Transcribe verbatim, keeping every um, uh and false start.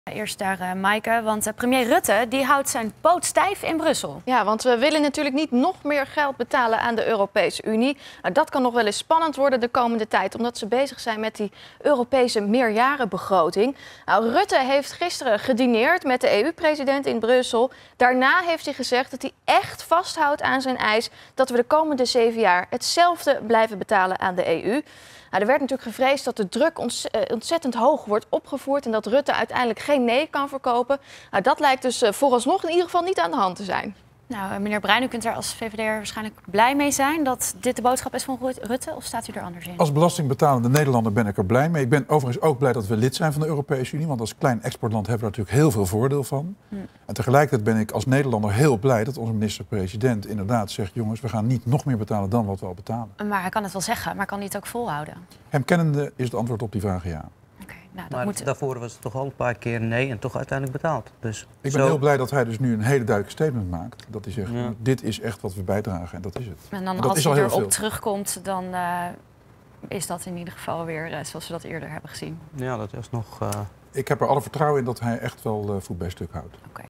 Eerst daar, uh, Maaike, want uh, premier Rutte die houdt zijn poot stijf in Brussel. Ja, want we willen natuurlijk niet nog meer geld betalen aan de Europese Unie. Nou, dat kan nog wel eens spannend worden de komende tijd, omdat ze bezig zijn met die Europese meerjarenbegroting. Nou, Rutte heeft gisteren gedineerd met de E U-president in Brussel. Daarna heeft hij gezegd dat hij echt vasthoudt aan zijn eis dat we de komende zeven jaar hetzelfde blijven betalen aan de E U. Nou, er werd natuurlijk gevreesd dat de druk ontzettend hoog wordt opgevoerd en dat Rutte uiteindelijk geen nee kan verkopen. Nou, dat lijkt dus vooralsnog in ieder geval niet aan de hand te zijn. Nou, meneer Bruin, u kunt er als V V D'er waarschijnlijk blij mee zijn dat dit de boodschap is van Rutte, of staat u er anders in? Als belastingbetalende Nederlander ben ik er blij mee. Ik ben overigens ook blij dat we lid zijn van de Europese Unie, want als klein exportland hebben we er natuurlijk heel veel voordeel van. Hm. En tegelijkertijd ben ik als Nederlander heel blij dat onze minister-president inderdaad zegt, jongens, we gaan niet nog meer betalen dan wat we al betalen. Maar hij kan het wel zeggen, maar kan hij het ook volhouden? Hem kennende is het antwoord op die vraag ja. Nou, dat maar moet... daarvoor was het toch al een paar keer nee en toch uiteindelijk betaald. Dus ik ben zo... heel blij dat hij dus nu een hele duidelijke statement maakt. Dat hij zegt, ja. dit is echt wat we bijdragen en dat is het. En dan en dat als is hij al erop heel veel. terugkomt, dan uh, is dat in ieder geval weer uh, zoals we dat eerder hebben gezien. Ja, dat is nog... Uh... Ik heb er alle vertrouwen in dat hij echt wel uh, voet bij stuk houdt. Okay.